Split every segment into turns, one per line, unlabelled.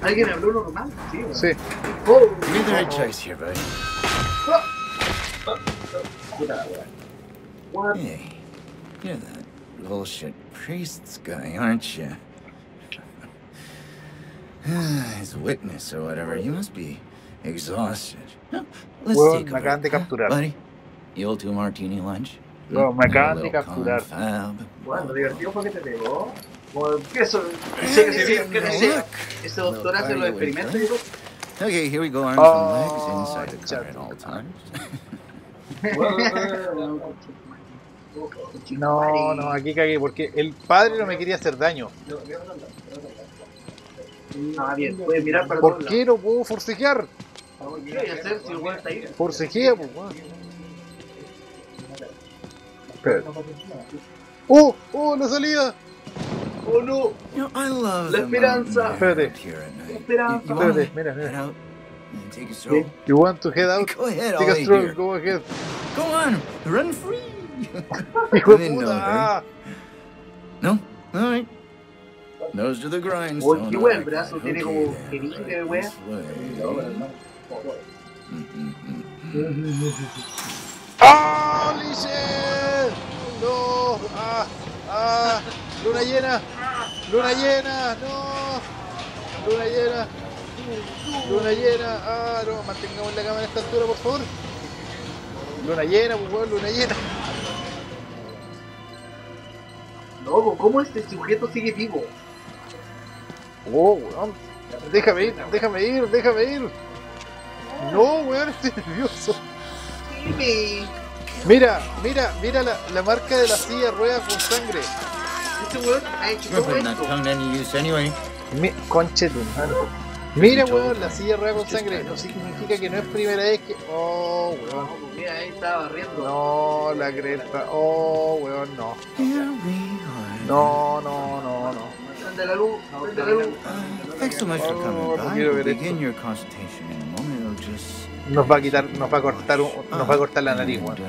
¿Alguien habló normal? Sí, ¿no?
Sí.
Oh,
You made the right choice here, buddy.
puta la wea. What?
Hey, you're that bullshit priest's guy, aren't you? His witness or whatever. You must be exhausted. Huh, let's
Weón,
take
me
a
acaban de
break,
capturar.
buddy. You old two martini lunch?
Weón, me
Have a
acaban de
little
capturar.
confab.
Bueno, lo divertido fue que te pegó. Como que eso, sé que se que ese doctor hace los experimentos y todo.
Okay, here we go, arms and legs inside the car at all times.
No, no, aquí cagué porque el padre no me quería hacer daño.
Ah, bien, puedes mirar para
¿Por
todos
qué no puedo forcejear?
lados. ¿Qué voy a hacer si el weón está ahí?
Forcejea, pues, weón. Espera. ¡Oh! ¡Oh, la salida!
¡Oh, no!
You know, I love
La
the
esperanza.
mountain air
Espérate.
out here at night.
Esperanza.
You wanna
Espérate, mira,
head
mira.
out and take a stroll?
You want to head out?
Go ahead,
Take
I'll
a
wait
stroll,
here.
go ahead.
Go on, run free.
Hijo de
Within no
puta.
hurry. No? All right. Nose to the grindstone.
Oye, qué weón, el
all
brazo
right.
tiene
Okay,
como
then.
jeringue, weón.
This way.
¡Holy shit! ¡No! ¡Ah! ¡Ah! ¡Luna llena! ¡Luna llena! ¡No! ¡Luna llena! ¡Luna llena! ¡Ah! No, mantengamos la cámara a esta altura, por favor. Luna llena, pues weón, luna llena.
No, ¿cómo este sujeto sigue vivo?
Oh, weón. Déjame ir, déjame ir, déjame ir. No, weón, estoy nervioso.
Dime.
Mira, mira, mira la marca de la silla de ruedas con sangre.
Este weón ha hecho
You're
todo
putting that
esto.
tongue to any use anyway.
Conche tu madre. Mira, weón, la silla de ruedas con sangre. No significa que no es primera vez que. Oh, weón.
No, mira, ahí estaba riendo.
No, la cresta. Oh, weón, no.
Here we are.
No, no, no, no.
Prende la luz, prende la luz.
Thanks so much for coming
Oh, no
by.
quiero
We'll
ver
begin
esto.
your consultation in a moment. It'll just...
Nos va a quitar, nos va a cortar, nos va a cortar la nariz, weón.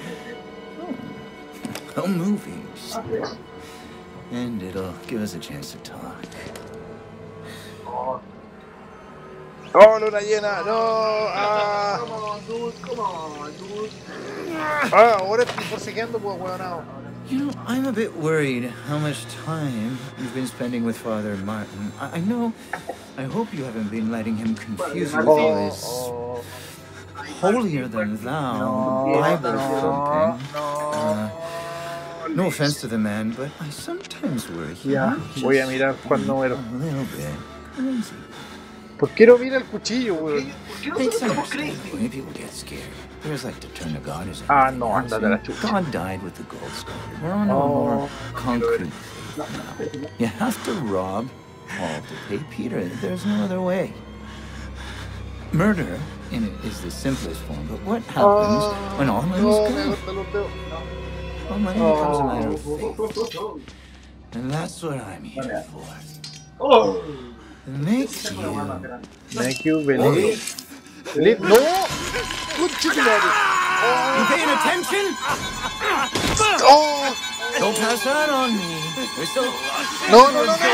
A movie. And it'll give us a chance to talk.
Oh, luna llena, no. Ah,
Come on, dude, come on, dude.
ah, ahora estoy forcejeando, pues, weonado.
You know, I'm a bit worried how much time you've been spending with Father Martin. I know. I hope you haven't been letting him confuse you with all
Oh,
this
oh.
holier than thou
No,
Bible
no,
thumping.
no.
No offense to the man, but I sometimes worry. he
Ya,
might
voy a
just
mirar cuando muero.
be a little bit crazy.
¿Por qué no mira el cuchillo, weón?
¿Por qué
It's
nosotros estamos
understandable
crazy?
when people get scared. There's like to turn to God as
Ah,
anything
no,
else,
ándate a la
and
chucha.
God died with the gold standard. We're on a
Oh.
more concrete faith now. You have to rob Paul to pay Peter. There's no other way. Murder in it is the simplest form, but what happens when all money's
No, me
gone?
gustan los dedos.
All money becomes a matter of
Oh,
faith,
oh, oh,
and that's what I'm here for.
oh. Oh.
To make you
Thank you, believe. Believe. ¡No! ¡Conche tu madre!
You paying attention?
¡Oh!
Don't pass that on me. We're still...
No, no, no, no, no,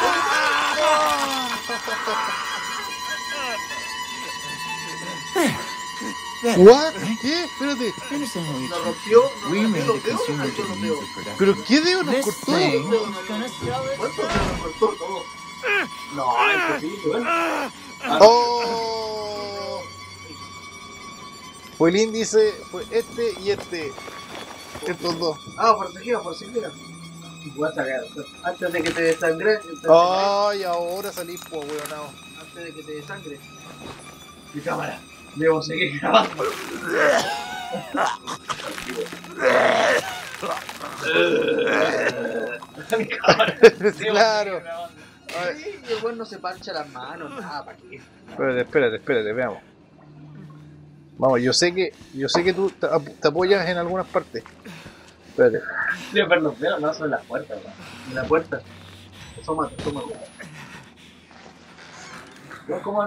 There.
no. ¿What? ¿Qué? Espérate.
You understand how we
Nos
treat
rompió,
We
nos
made
rompió
the
los dedos,
consumer
nos
to
rompió
the
los
means
dedos.
of production.
¿Pero qué dedo nos
This
cortó?
thing is gonna sell it.
¿Cuántos dedos nos cortó todo? No, imposible, ¿eh?
¡Oh! Fue el índice, fue este y este. Estos dos.
Ah, forcejeo, forcejeo. Voy a sacar. Antes de que te desangre.
Ay, ahora salí, po, weonado.
Antes de que te desangre. Mi cámara. Debo seguir grabando. Mi cámara.
Claro.
Sí, el weón no se pancha las manos, nada, ¿para qué?
Espérate, espérate, espérate, veamos. Vamos, yo sé que tú te apoyas en algunas partes. Espérate.
Quiero ver los dedos, no, son las puertas, weón. En la puerta. Asómate, asómate. Yo como...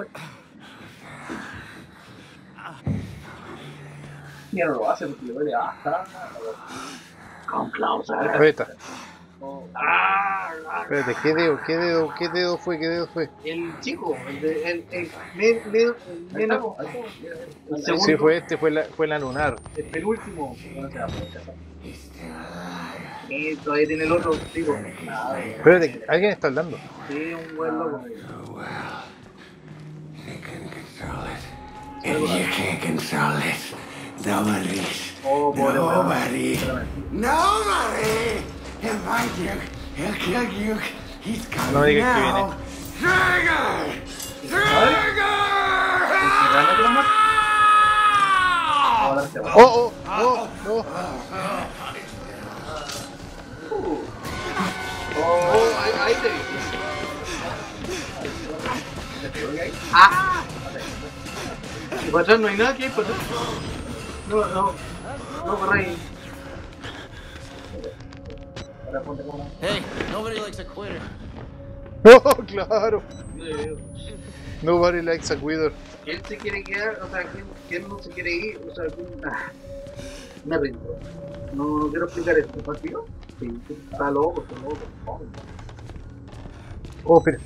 Mira, no lo hace porque le duele hasta... Con Klaus,
Ahí está.
Ah,
Espérate, ¿qué dedo fue?
El chico, el menos. El segundo,
Sí, fue este, fue la lunar.
el penúltimo. Todavía tiene el otro, digo.
Espérate, alguien está hablando.
Sí, un buen loco.
And you can't control it. Nobody's.
Oh, pobre
Nobody.
weón.
Nobody. He'll find you. He'll kill you. He's coming
No digas que
now. Trigger! Trigger!
Ahora se va.
¡Oh, no!
Oh, ahí te vi. ¡Ah! Y para atrás no hay nada que hay para atrás. No, corre.
Hey, nobody likes a quitter.
¡No, claro! Nobody likes a quitter.
¿Quién se quiere quedar? O sea, ¿quién no se quiere ir? O sea, me rindo. No quiero explicar esto. ¿Partido? Sí, está loco.
Oh, espera.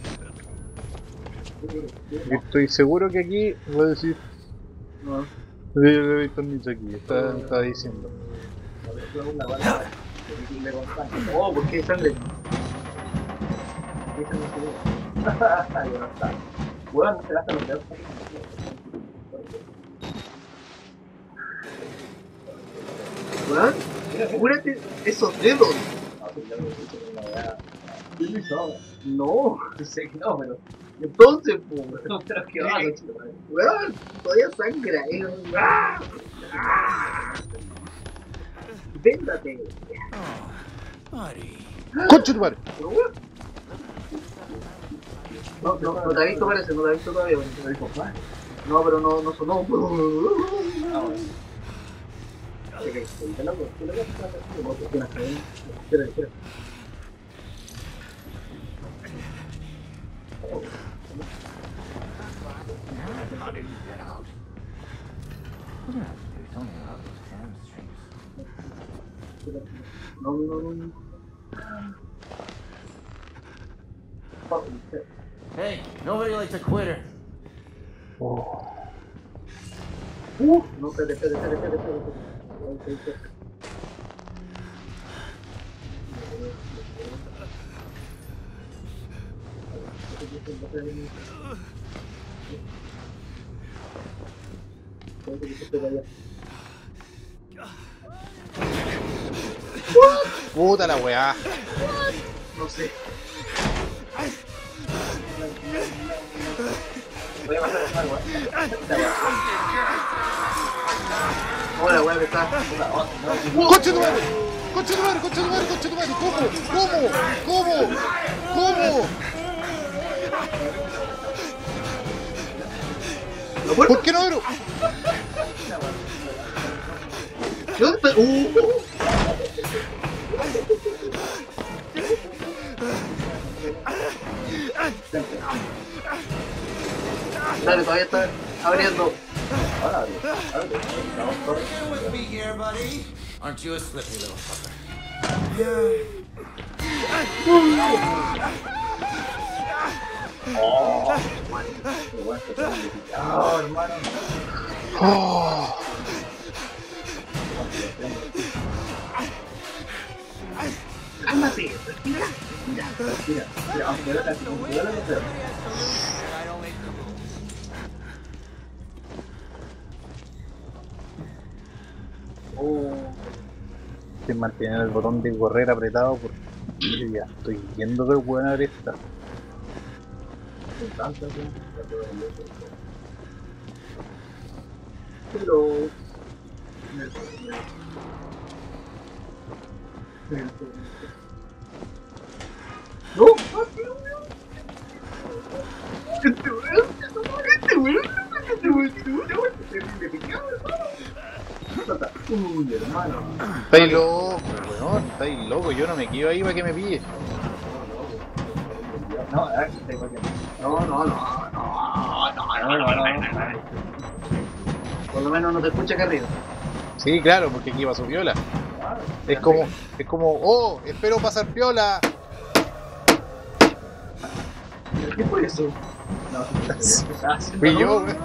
Estoy seguro que aquí voy a decir.
No.
Yo lo he visto mucho aquí, está diciendo.
Oh, ¿por qué sangre? Bueno, no se gasta los dedos. Bueno, figúrate esos dedos. No, sé que no, pero. Entonces, pues, pero que va, weón, todavía sangra, Véndate.
Buddy.
¡Concha tu madre!
No te ha visto, parece, no te ha visto todavía. No, pero no sonó. Espera. No.
Hey, nobody likes a quitter.
Oh.
No, espérate.
Puta la weá.
No sé. Voy a pasar algo, Hola, weá, me está.
¡Concha tu madre! ¿Cómo? ¿Por qué no abro?
¿Dónde está? Dale, todavía está abriendo.
Bear with me here, buddy. Aren't you a slippy little fucker?
Hermano.
Oh.
Cálmate, respira. Aunque no te
Estoy manteniendo el botón de correr apretado porque ya estoy viendo que el weón abre esta.
Pero... ¡No! Uy, hermano.
Estáis loco, weón, estáis loco, yo no me quedo ahí para que me pille.
No. Por lo menos no te escucha acá arriba.
Sí, claro, porque aquí va su piola. Es como, oh, espero pasar piola.
¿Qué fue eso?
No,
Fui yo, güey.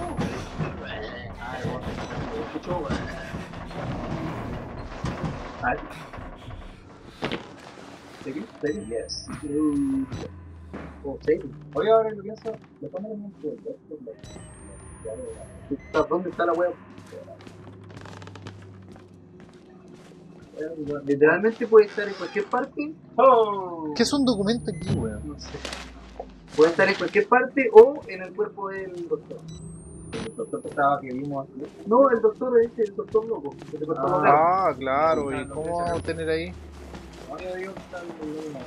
¿Serio? Yes.
Oh, sí.
Oye, ahora lo pienso, le ponen un pueblo.
¿Dónde está la web? Literalmente puede estar en cualquier parte.
¡Oh!
¿Qué es un documento aquí, weón?
No sé. Puede estar en cualquier parte o en el cuerpo del doctor.
El doctor estaba que vimos aquí.
No, el doctor es el doctor loco, que te cortó los dedos.
Ah, claro, ¿y cómo vamos a tener ahí?
No, yo digo que está en el mismo.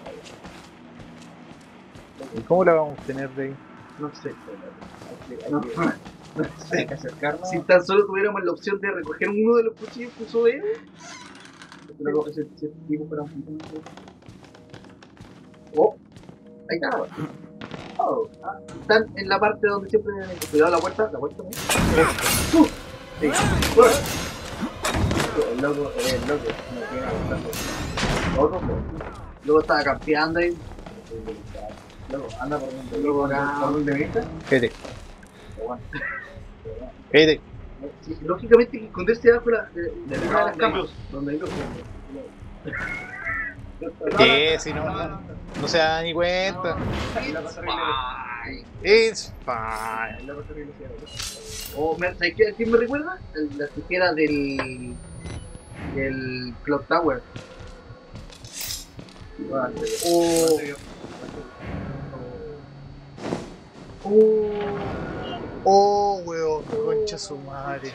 ¿Y cómo la vamos a tener de ahí?
No sé.
Hay
No,
que-
no
hay
sé.
que acercarnos.
Si tan solo tuviéramos la opción de recoger uno de los cuchillos que usó él.
Luego ese tipo fuera un poquito.
Oh, ahí está. Oh, están en la parte donde siempre. Cuidado la puerta, ¿no? Sí.
El loco, no tiene bastante.
Otro, luego estaba campeando ahí.
Luego, anda por donde
Luego acá.
¿por donde viste?
Cállate, cállate.
Sí, lógicamente hay que esconderse debajo de una de las camas.
Donde hay luz.
¿Qué? Si no se da ni cuenta. It's fine.
O, ¿sabes qué? ¿Quién me recuerda? La tijera del Clock Tower.
Oh, weón, concha su madre.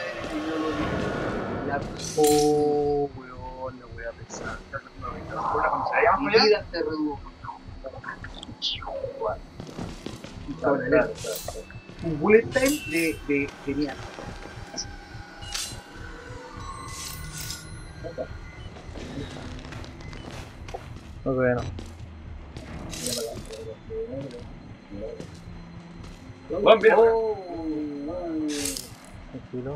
Oh, weón, la voy a pensar.
Mi vida se redujo. Un bullet time de genial.
No, todavía no. Tranquilo.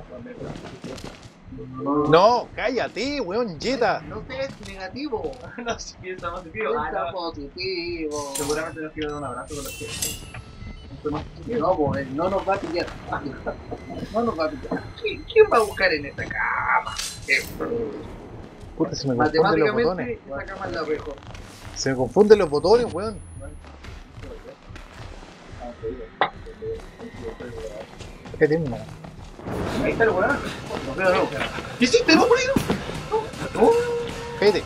No, cállate, weón, Jetta.
No sé, es negativo.
No, si piensa positivo.
Piensa positivo.
Seguramente nos quiero dar un abrazo con los que.
No, pues no nos va a pillar. No nos va a pillar. ¿Quién va a buscar en esta cama?
Puta, se me confunden los botones.
Matemáticamente, esta cama es la mejor.
Se me confunden los botones, weón. ¿Qué tengo?
Ahí está el weón.
No veo, no. ¿Qué hiciste? ¿No, por ahí? No.
Cállate.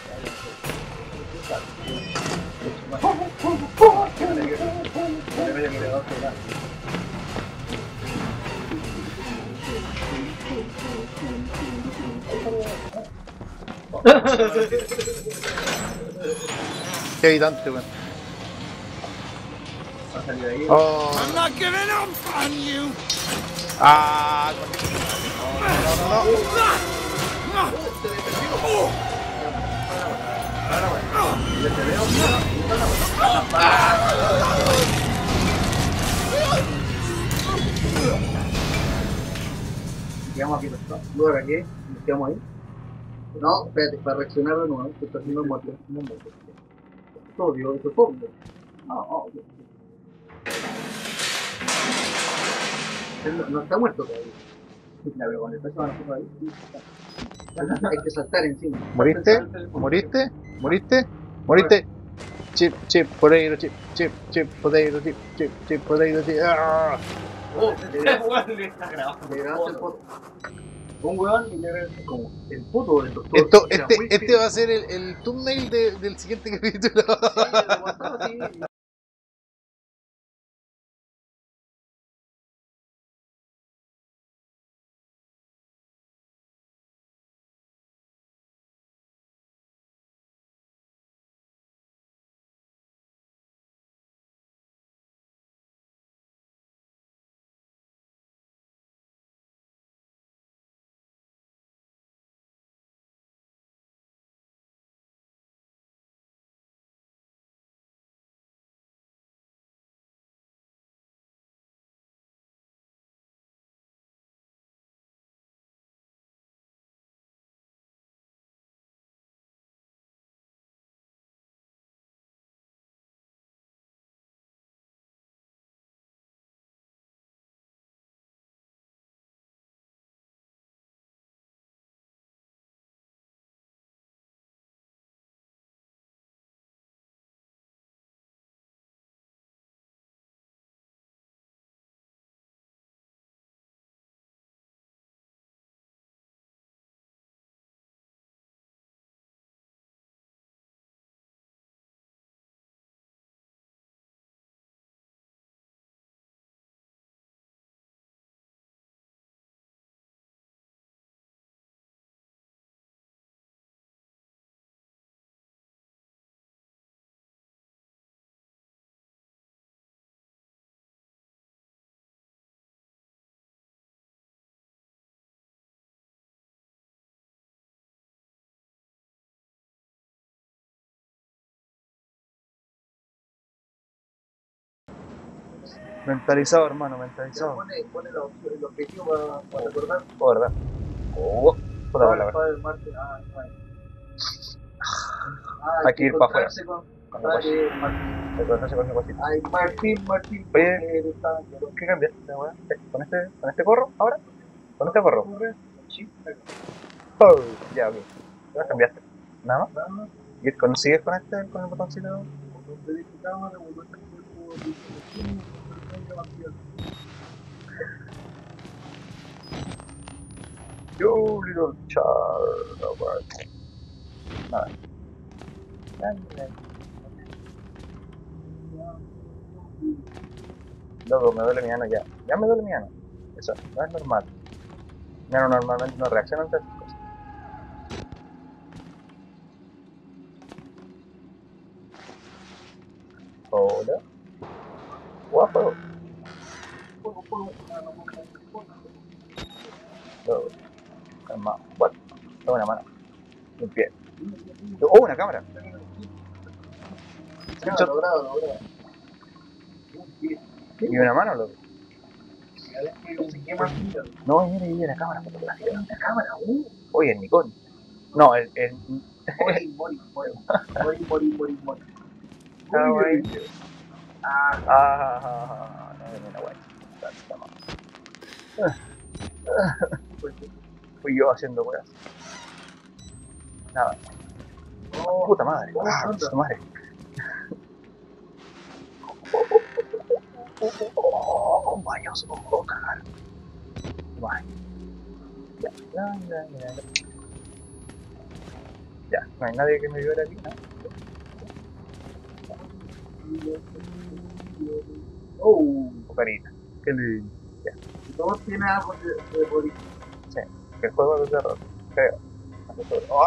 Qué habitante, weón. Oh.
I'm not giving up on you.
Ah,
Quedamos aquí los dos. Luego aquí, nos quedamos ahí. No, espérate, para reaccionar de nuevo, que está haciendo muerto. No muerto. Es obvio, eso es obvio. No, él no está muerto todavía.
La veo con el peso de nosotros ahí.
Hay que saltar encima.
¿moriste? ¿Moriste? ¿Moriste? ¿Moriste? Chip, chip, potato, chip, potato, chip, potato, chip. ¡Ah!
Oh, weón, le está grabando.
Le grabaste el foto.
Un weón y le
Como el foto del doctor.
Esto,
Era muy
este va a ser el thumbnail del siguiente capítulo.
Sí, de WhatsApp, sí.
Mentalizado, hermano, mentalizado.
Pone el objetivo para recordar.
Oh, ¿verdad? Oh, puta palabra.
Padre Marte. Ah, bueno.
Hay que ir para afuera.
Con
Con la
Padre Martín.
Entonces con el cosito.
Ay, Martín.
Oye,
porque él está-
¿qué cambiaste, weón? ¿Con este gorro ahora? ¿Con este gorro?
Sí,
Oh, ya, ok. ¿Lo cambiaste? ¿Nada más?
nada más.
¿Y sigues con con el botoncito?
Donde dice cámara, volver al cuerpo, dice,
You little child. Nada. Loco, me duele mi mano ya. Ya me duele mi mano. Eso no es normal. Mi mano normalmente no reacciona ante estas cosas. Hola. Guapo. Loco. Calma. What? Tengo una mano. Un pie. Oh, una cámara.
logrado.
Y una mano, loco.
No sé qué más mira.
No, mira la cámara fotográfica. La cámara, oye, el Nikon. No, el
Mori.
Ah, güey. No, mira, güey. Fui yo haciendo weas. Nada. Puta madre. Puta madre. Vaya, cagar. Vaya. Ya, no hay nadie que me viole aquí, ¿no? Carita. Qué lindo. Ya.
Todos tienen algo de Mori.
Sí, que el juego es de terror, creo. ¡Oh!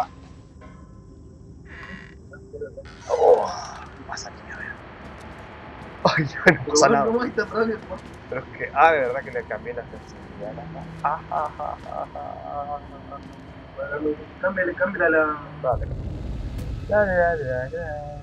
¡Oh! Pasa aquí, a ver. Ay, no pasa nada.
¿Cómo está atrás, hermano?
Pero es que, de verdad que le cambié la sensibilidad.
Cámbiale la...
Dale.